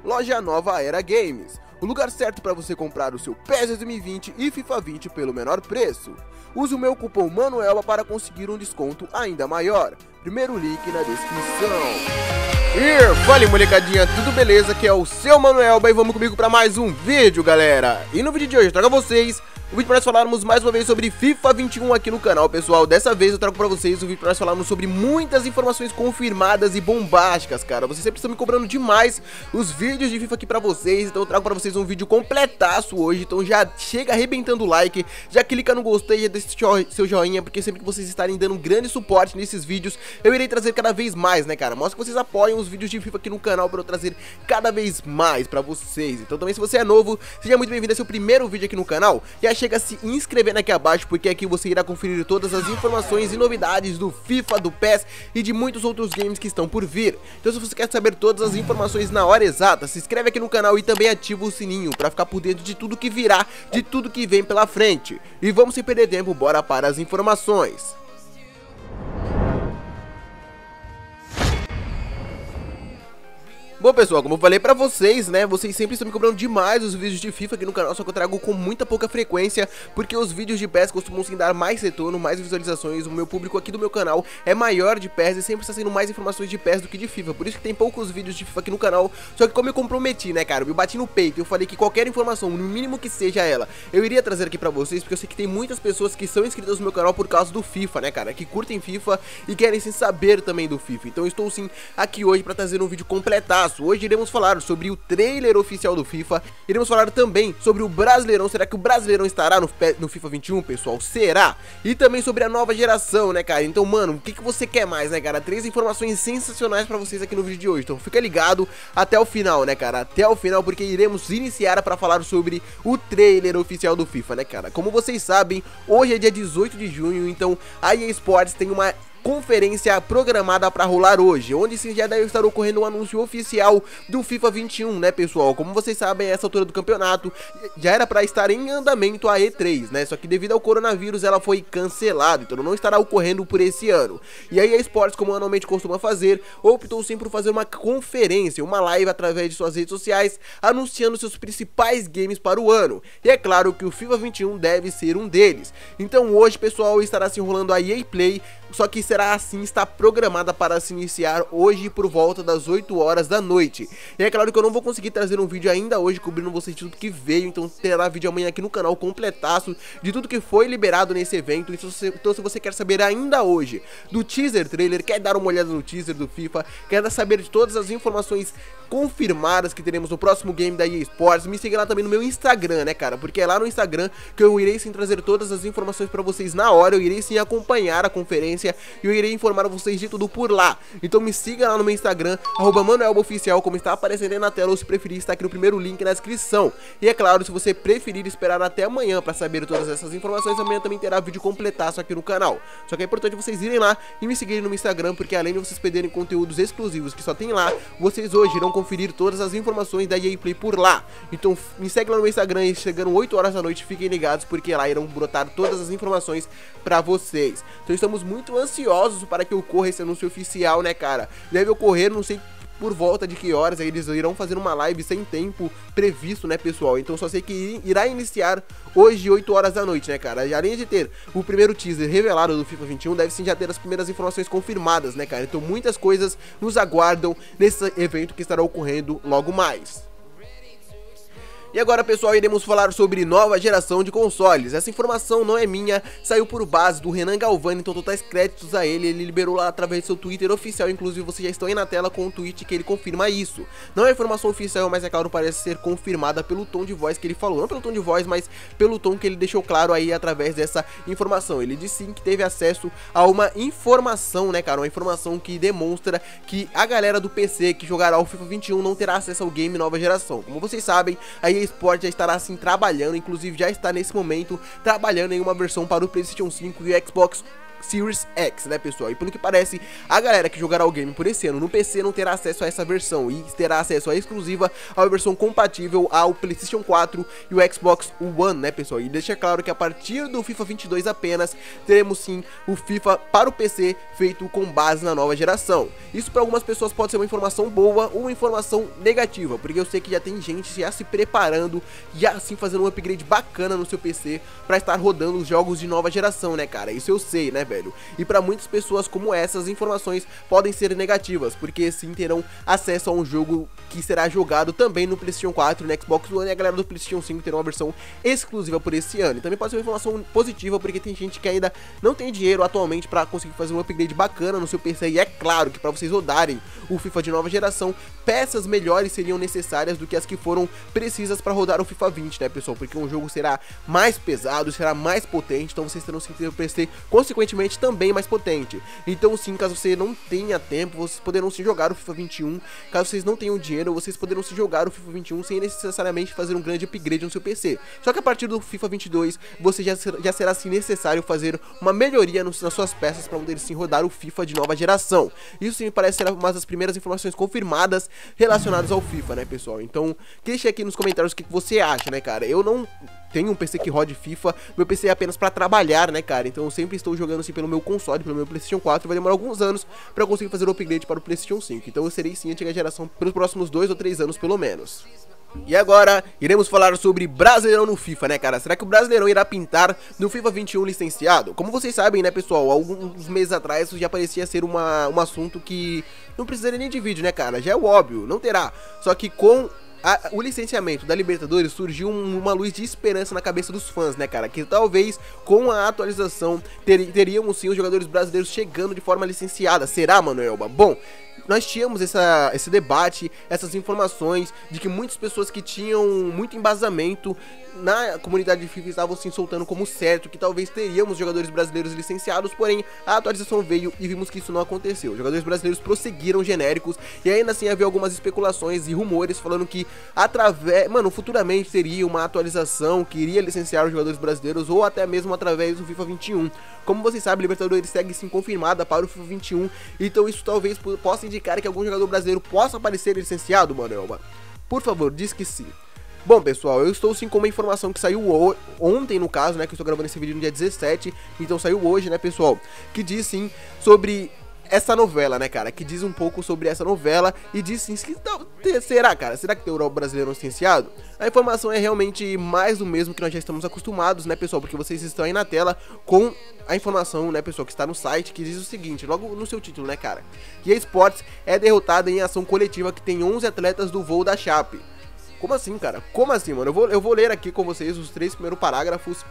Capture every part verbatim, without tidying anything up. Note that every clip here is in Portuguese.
Loja Nova Era Games, o lugar certo para você comprar o seu P E S dois mil e vinte e FIFA vinte pelo menor preço. Use o meu cupom MANUELBA para conseguir um desconto ainda maior. Primeiro link na descrição. E fala, molecadinha, tudo beleza? Que é o seu Manuelba e vamos comigo para mais um vídeo, galera. E no vídeo de hoje eu trago a vocês o vídeo para nós falarmos mais uma vez sobre FIFA vinte e um aqui no canal, pessoal. Dessa vez eu trago para vocês o vídeo para nós falarmos sobre muitas informações confirmadas e bombásticas, cara. Vocês sempre estão me cobrando demais os vídeos de FIFA aqui para vocês, então eu trago para vocês um vídeo completaço hoje. Então já chega arrebentando o like, já clica no gostei, já deixa seu joinha, porque sempre que vocês estarem dando grande suporte nesses vídeos, eu irei trazer cada vez mais, né, cara? Mostra que vocês apoiam os vídeos de FIFA aqui no canal para eu trazer cada vez mais para vocês. Então também, se você é novo, seja muito bem-vindo a seu primeiro vídeo aqui no canal. Já chega se inscrevendo aqui abaixo, porque aqui você irá conferir todas as informações e novidades do FIFA, do P E S e de muitos outros games que estão por vir. Então se você quer saber todas as informações na hora exata, se inscreve aqui no canal e também ativa o sininho para ficar por dentro de tudo que virá, de tudo que vem pela frente. E vamos sem perder tempo, bora para as informações. Bom, pessoal, como eu falei pra vocês, né, vocês sempre estão me cobrando demais os vídeos de FIFA aqui no canal, só que eu trago com muita pouca frequência, porque os vídeos de P E S costumam sim dar mais retorno, mais visualizações. O meu público aqui do meu canal é maior de P E S e sempre está sendo mais informações de P E S do que de FIFA, por isso que tem poucos vídeos de FIFA aqui no canal. Só que como eu comprometi, né, cara, eu me bati no peito, eu falei que qualquer informação, no mínimo que seja ela, eu iria trazer aqui pra vocês, porque eu sei que tem muitas pessoas que são inscritas no meu canal por causa do FIFA, né, cara, que curtem FIFA e querem sim saber também do FIFA. Então eu estou sim aqui hoje pra trazer um vídeo completaço. Hoje iremos falar sobre o trailer oficial do FIFA, iremos falar também sobre o Brasileirão. Será que o Brasileirão estará no, no FIFA vinte e um, pessoal? Será? E também sobre a nova geração, né, cara? Então, mano, o que, que você quer mais, né, cara? Três informações sensacionais pra vocês aqui no vídeo de hoje, então fica ligado até o final, né, cara? Até o final, porque iremos iniciar pra falar sobre o trailer oficial do FIFA, né, cara? Como vocês sabem, hoje é dia dezoito de junho, então a E A Sports tem uma conferência programada para rolar hoje, onde sim já deve estar ocorrendo um anúncio oficial do FIFA vinte e um, né, pessoal? Como vocês sabem, essa altura do campeonato já era para estar em andamento a E três, né? Só que devido ao coronavírus ela foi cancelada, então não estará ocorrendo por esse ano. E a E A Sports, como anualmente costuma fazer, optou sim por fazer uma conferência, uma live através de suas redes sociais, anunciando seus principais games para o ano. E é claro que o FIFA vinte e um deve ser um deles. Então hoje, pessoal, estará se enrolando a E A Play, só que será assim, está programada para se iniciar hoje por volta das oito horas da noite. E é claro que eu não vou conseguir trazer um vídeo ainda hoje cobrindo vocês tudo que veio, então terá vídeo amanhã aqui no canal completaço de tudo que foi liberado nesse evento. Então se, então, se você quer saber ainda hoje do teaser trailer, quer dar uma olhada no teaser do FIFA, quer saber de todas as informações confirmadas que teremos no próximo game da E A Sports, me siga lá também no meu Instagram, né, cara? Porque é lá no Instagram que eu irei sim trazer todas as informações pra vocês na hora, eu irei sim acompanhar a conferência e eu irei informar vocês de tudo por lá. Então me siga lá no meu Instagram, arroba ManuelbaOficial, como está aparecendo aí na tela, ou se preferir está aqui no primeiro link na descrição. E é claro, se você preferir esperar até amanhã para saber todas essas informações, amanhã também terá vídeo completaço aqui no canal. Só que é importante vocês irem lá e me seguirem no meu Instagram, porque além de vocês perderem conteúdos exclusivos que só tem lá, vocês hoje irão conferir todas as informações da E A Play por lá. Então me segue lá no meu Instagram e chegando oito horas da noite, fiquem ligados, porque lá irão brotar todas as informações para vocês. Então estamos muito ansiosos para que ocorra esse anúncio oficial, né, cara? Deve ocorrer, não sei por volta de que horas, aí eles irão fazer uma live sem tempo previsto, né, pessoal? Então só sei que irá iniciar hoje, oito horas da noite, né, cara? E além de ter o primeiro teaser revelado do FIFA vinte e um, deve sim já ter as primeiras informações confirmadas, né, cara? Então muitas coisas nos aguardam nesse evento que estará ocorrendo logo mais. E agora, pessoal, iremos falar sobre nova geração de consoles. Essa informação não é minha, saiu por base do Renan Galvani, então totais créditos a ele. Ele liberou lá através do seu Twitter oficial, inclusive vocês já estão aí na tela com o tweet que ele confirma isso. Não é informação oficial, mas é claro, parece ser confirmada pelo tom de voz que ele falou. Não pelo tom de voz, mas pelo tom que ele deixou claro aí através dessa informação. Ele disse sim que teve acesso a uma informação, né, cara? Uma informação que demonstra que a galera do P C que jogará o FIFA vinte e um não terá acesso ao game nova geração. Como vocês sabem, a E A Sports já estará assim trabalhando, inclusive já está nesse momento trabalhando em uma versão para o PlayStation cinco e o Xbox Series X, né, pessoal? E pelo que parece, a galera que jogará o game por esse ano no P C não terá acesso a essa versão e terá acesso a exclusiva a uma versão compatível ao PlayStation quatro e o Xbox One, né, pessoal? E deixa claro que a partir do FIFA vinte e dois apenas teremos sim o FIFA para o P C feito com base na nova geração. Isso para algumas pessoas pode ser uma informação boa ou uma informação negativa, porque eu sei que já tem gente já se preparando, já assim fazendo um upgrade bacana no seu P C para estar rodando os jogos de nova geração, né, cara? Isso eu sei, né, velho? E para muitas pessoas como essas, informações podem ser negativas, porque sim terão acesso a um jogo que será jogado também no PlayStation quatro e no Xbox One, e a galera do PlayStation cinco terá uma versão exclusiva por esse ano. E também pode ser uma informação positiva, porque tem gente que ainda não tem dinheiro atualmente para conseguir fazer um upgrade bacana no seu P C, e é claro que para vocês rodarem o FIFA de nova geração, peças melhores seriam necessárias do que as que foram precisas para rodar o FIFA vinte, né, pessoal? Porque um jogo será mais pesado, será mais potente, então vocês terão sim ter o P C consequentemente também mais potente. Então sim, caso você não tenha tempo, vocês poderão sim jogar o FIFA vinte e um. Caso vocês não tenham dinheiro, vocês poderão sim jogar o FIFA vinte e um sem necessariamente fazer um grande upgrade no seu P C. Só que a partir do FIFA vinte e dois, você já, ser, já será sim necessário fazer uma melhoria nos, nas suas peças para poder sim rodar o FIFA de nova geração. Isso sim me parece ser uma das primeiras informações confirmadas relacionadas ao FIFA, né, pessoal? Então deixa aqui nos comentários o que você acha, né, cara? Eu não tenho um P C que rode FIFA, meu P C é apenas pra trabalhar, né, cara? Então eu sempre estou jogando assim pelo meu console, pelo meu PlayStation quatro, vai demorar alguns anos pra eu conseguir fazer o upgrade para o PlayStation cinco. Então eu serei sim antiga geração pelos próximos dois ou três anos pelo menos. E agora, iremos falar sobre Brasileirão no FIFA, né, cara? Será que o Brasileirão irá pintar no FIFA vinte e um licenciado? Como vocês sabem, né, pessoal, alguns meses atrás isso já parecia ser uma, um assunto que não precisaria nem de vídeo, né, cara? Já é o óbvio, não terá. Só que com A, o licenciamento da Libertadores surgiu um, uma luz de esperança na cabeça dos fãs, né, cara? Que talvez com a atualização ter, teríamos sim os jogadores brasileiros chegando de forma licenciada. Será, Manuelba? Bom, nós tínhamos essa, esse debate, essas informações de que muitas pessoas que tinham muito embasamento na comunidade de FIFA estavam se soltando como certo, que talvez teríamos jogadores brasileiros licenciados, porém a atualização veio e vimos que isso não aconteceu. Os jogadores brasileiros prosseguiram genéricos e ainda assim havia algumas especulações e rumores falando que através, mano, futuramente teria uma atualização que iria licenciar os jogadores brasileiros ou até mesmo através do FIFA vinte e um. Como vocês sabem, Libertadores segue sim confirmada para o FIFA vinte e um, então isso talvez possa indicar que algum jogador brasileiro possa aparecer licenciado, Manuelba. Por favor, diz que sim. Bom, pessoal, eu estou sim com uma informação que saiu ontem, no caso, né, que eu estou gravando esse vídeo no dia dezessete, então saiu hoje, né, pessoal, que diz sim sobre essa novela, né, cara, que diz um pouco sobre essa novela e diz sim, que não, será, cara, será que tem o brasileiro licenciado? A informação é realmente mais do mesmo que nós já estamos acostumados, né, pessoal, porque vocês estão aí na tela com a informação, né, pessoal, que está no site, que diz o seguinte, logo no seu título, né, cara, E A Sports é derrotada em ação coletiva que tem onze atletas do voo da Chape. Como assim, cara? Como assim, mano? Eu vou, eu vou ler aqui com vocês os três primeiros parágrafos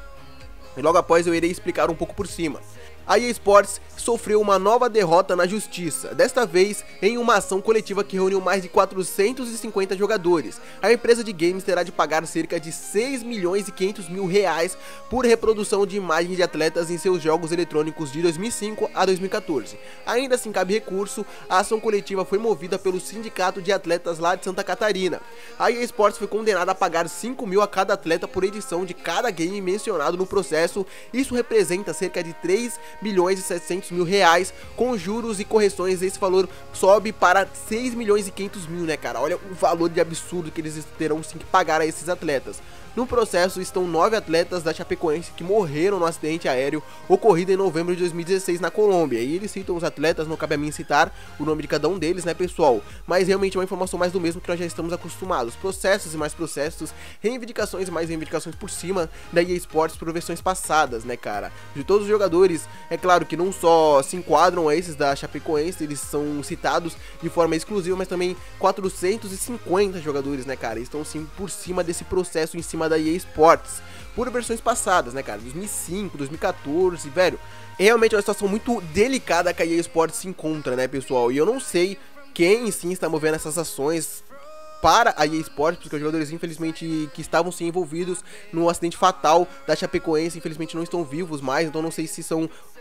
e logo após eu irei explicar um pouco por cima. A E A Sports sofreu uma nova derrota na justiça, desta vez em uma ação coletiva que reuniu mais de quatrocentos e cinquenta jogadores. A empresa de games terá de pagar cerca de seis milhões e quinhentos mil reais por reprodução de imagens de atletas em seus jogos eletrônicos de dois mil e cinco a dois mil e quatorze. Ainda assim cabe recurso, a ação coletiva foi movida pelo Sindicato de Atletas lá de Santa Catarina. A E A Sports foi condenada a pagar cinco mil a cada atleta por edição de cada game mencionado no processo. Isso representa cerca de três milhões e setecentos mil reais, com juros e correções esse valor sobe para seis milhões e quinhentos mil, né, cara? Olha o valor de absurdo que eles terão sim que pagar a esses atletas. No processo estão nove atletas da Chapecoense que morreram no acidente aéreo ocorrido em novembro de dois mil e dezesseis na Colômbia. E eles citam os atletas, não cabe a mim citar o nome de cada um deles, né, pessoal? Mas realmente é uma informação mais do mesmo que nós já estamos acostumados. Processos e mais processos, reivindicações e mais reivindicações por cima da E A Sports por versões passadas, né, cara? De todos os jogadores, é claro que não só se enquadram a esses da Chapecoense, eles são citados de forma exclusiva, mas também quatrocentos e cinquenta jogadores, né, cara? Estão sim por cima desse processo em cima da E A Sports, por versões passadas, né, cara, dois mil e cinco, dois mil e quatorze, velho, realmente é uma situação muito delicada que a E A Sports se encontra, né, pessoal, e eu não sei quem sim está movendo essas ações para a E A Sports, porque os jogadores infelizmente que estavam sim envolvidos no acidente fatal da Chapecoense, infelizmente não estão vivos mais, então não sei se são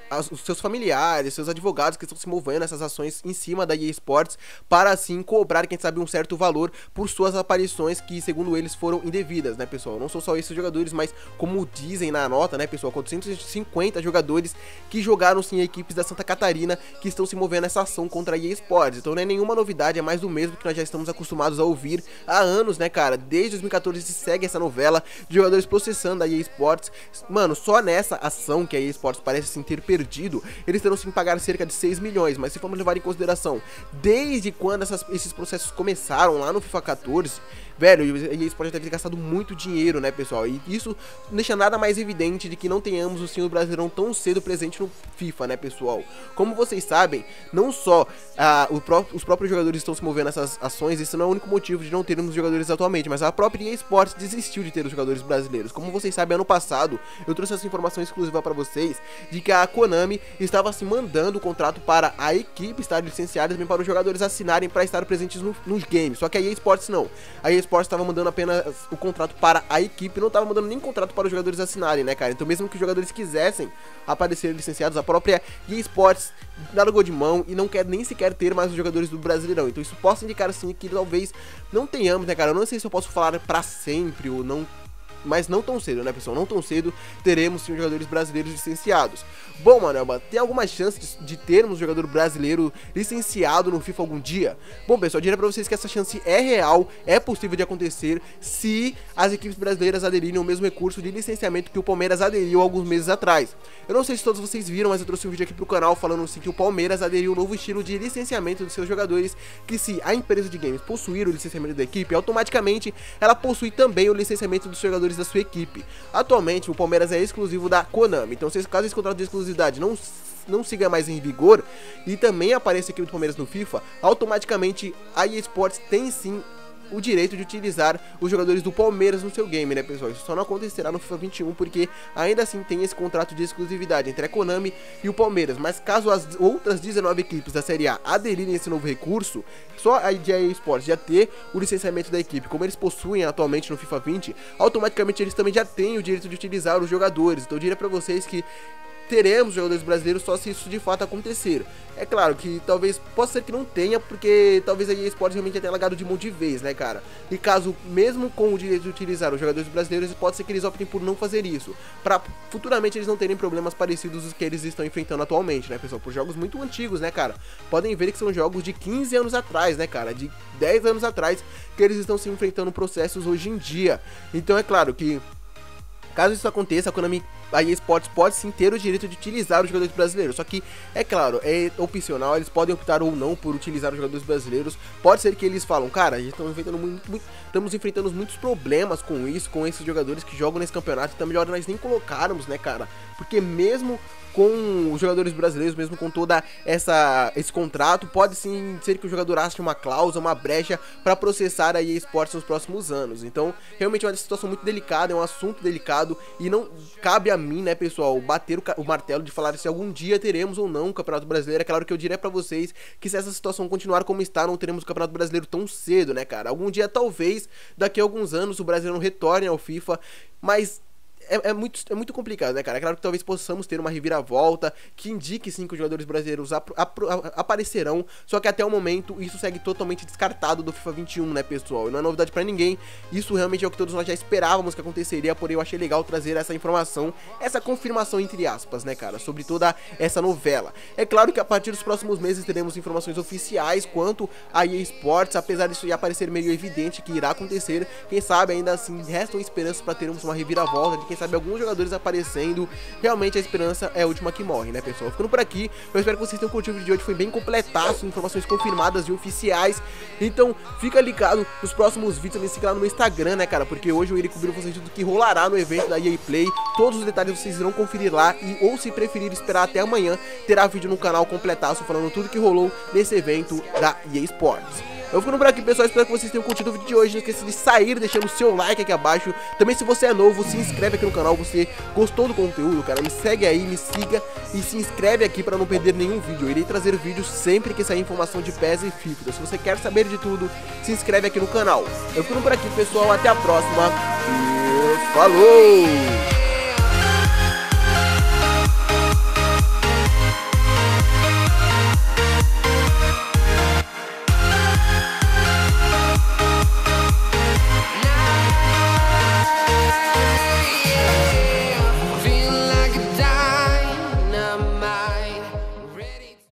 as, os seus familiares, seus advogados que estão se movendo nessas ações em cima da E A Sports para assim cobrar, quem sabe, um certo valor por suas aparições que, segundo eles, foram indevidas, né, pessoal? Não são só esses jogadores, mas como dizem na nota, né, pessoal, quatrocentos e cinquenta jogadores que jogaram sim equipes da Santa Catarina que estão se movendo nessa ação contra a E A Sports. Então não é nenhuma novidade, é mais do mesmo que nós já estamos acostumados a ouvir há anos, né, cara? Desde dois mil e quatorze se segue essa novela de jogadores processando a E A Sports. Mano, só nessa ação que a E A Sports parece sim ter perdido, eles terão sim pagar cerca de seis milhões, mas se formos levar em consideração desde quando essas, esses processos começaram lá no FIFA quatorze, velho, a E A Sports deve ter gastado muito dinheiro, né, pessoal? E isso não deixa nada mais evidente de que não tenhamos o senhor Brasileirão tão cedo presente no FIFA, né, pessoal? Como vocês sabem, não só ah, o pró os próprios jogadores estão se movendo nessas ações, isso não é o único motivo de não termos jogadores atualmente, mas a própria E A Sports desistiu de ter os jogadores brasileiros. Como vocês sabem, ano passado, eu trouxe essa informação exclusiva para vocês, de que a Konami estava se mandando o contrato para a equipe estar licenciada, também para os jogadores assinarem para estar presentes no, nos games, só que a E A Sports não. A E A Sports estava mandando apenas o contrato para a equipe, não estava mandando nem contrato para os jogadores assinarem, né, cara? Então mesmo que os jogadores quisessem aparecer licenciados, a própria E A Sports largou de mão e não quer nem sequer ter mais os jogadores do Brasileirão. Então isso possa indicar assim que talvez não tenhamos, né, cara? Eu não sei se eu posso falar para sempre ou não, mas não tão cedo, né, pessoal? Não tão cedo teremos sim jogadores brasileiros licenciados. Bom, Manelba, tem alguma chance de, de termos um jogador brasileiro licenciado no FIFA algum dia? Bom, pessoal, eu diria pra vocês que essa chance é real, é possível de acontecer se as equipes brasileiras aderirem ao mesmo recurso de licenciamento que o Palmeiras aderiu alguns meses atrás. Eu não sei se todos vocês viram, mas eu trouxe um vídeo aqui pro canal falando assim que o Palmeiras aderiu ao novo estilo de licenciamento dos seus jogadores, que se a empresa de games possuir o licenciamento da equipe, automaticamente ela possui também o licenciamento dos jogadores da sua equipe. Atualmente o Palmeiras é exclusivo da Konami, então se caso esse contrato de exclusividade não não siga mais em vigor e também apareça aqui no Palmeiras no FIFA, automaticamente a E A Sports tem sim o direito de utilizar os jogadores do Palmeiras no seu game, né, pessoal? Isso só não acontecerá no FIFA vinte e um, porque ainda assim tem esse contrato de exclusividade entre a Konami e o Palmeiras, mas caso as outras dezenove equipes da Série A aderirem a esse novo recurso, só a E A Sports já ter o licenciamento da equipe, como eles possuem atualmente no FIFA vinte, automaticamente eles também já têm o direito de utilizar os jogadores. Então eu diria pra vocês que teremos jogadores brasileiros só se isso de fato acontecer. É claro que talvez, possa ser que não tenha, porque talvez a E A Sports realmente já tenha largado de mão de vez, né, cara? E caso, mesmo com o direito de utilizar os jogadores brasileiros, pode ser que eles optem por não fazer isso, pra futuramente eles não terem problemas parecidos aos que eles estão enfrentando atualmente, né, pessoal? Por jogos muito antigos, né, cara? Podem ver que são jogos de quinze anos atrás, né, cara? De dez anos atrás, que eles estão se enfrentando processos hoje em dia. Então é claro que, caso isso aconteça, a Konami, a E A Sports pode sim ter o direito de utilizar os jogadores brasileiros, só que, é claro, é opcional, eles podem optar ou não por utilizar os jogadores brasileiros. Pode ser que eles falam, cara, a gente estamos enfrentando, muito, muito, estamos enfrentando muitos problemas com isso, com esses jogadores que jogam nesse campeonato, então é melhor nós nem colocarmos, né, cara? Porque mesmo com os jogadores brasileiros, mesmo com toda essa esse contrato, pode sim ser que o jogador ache uma cláusula, uma brecha para processar a E A Sports nos próximos anos. Então, realmente é uma situação muito delicada, é um assunto delicado e não cabe a mim, né, pessoal, bater o, o martelo de falar se algum dia teremos ou não o Campeonato Brasileiro. É claro que eu diria para vocês que se essa situação continuar como está, não teremos o Campeonato Brasileiro tão cedo, né, cara? Algum dia, talvez, daqui a alguns anos, o Brasileirão retorne ao FIFA, mas É, é, muito, é muito complicado, né, cara? É claro que talvez possamos ter uma reviravolta que indique sim que os jogadores brasileiros ap ap aparecerão, só que até o momento isso segue totalmente descartado do FIFA vinte e um, né, pessoal? E não é novidade pra ninguém, isso realmente é o que todos nós já esperávamos que aconteceria, porém eu achei legal trazer essa informação, essa confirmação entre aspas, né, cara, sobre toda essa novela. É claro que a partir dos próximos meses teremos informações oficiais quanto a E A Sports, apesar disso já parecer meio evidente que irá acontecer, quem sabe ainda assim restam esperanças pra termos uma reviravolta de quem sabe alguns jogadores aparecendo. Realmente a esperança é a última que morre, né, pessoal? Ficando por aqui, eu espero que vocês tenham curtido o vídeo de hoje, foi bem completaço, informações confirmadas e oficiais. Então fica ligado nos próximos vídeos, me siga lá no meu Instagram, né, cara, porque hoje eu irei cobrir vocês tudo que rolará no evento da E A Play. Todos os detalhes vocês irão conferir lá, e ou se preferir esperar até amanhã, terá vídeo no canal completaço falando tudo que rolou nesse evento da E A Sports. Eu ficando por aqui, pessoal, espero que vocês tenham curtido o vídeo de hoje. Não esqueça de sair deixando o seu like aqui abaixo. Também, se você é novo, se inscreve aqui no canal. Você gostou do conteúdo, cara, me segue aí, me siga e se inscreve aqui para não perder nenhum vídeo. Eu irei trazer vídeos sempre que sair informação de P E S e FIFA. Então, se você quer saber de tudo, se inscreve aqui no canal. Eu ficando por aqui, pessoal, até a próxima e falou!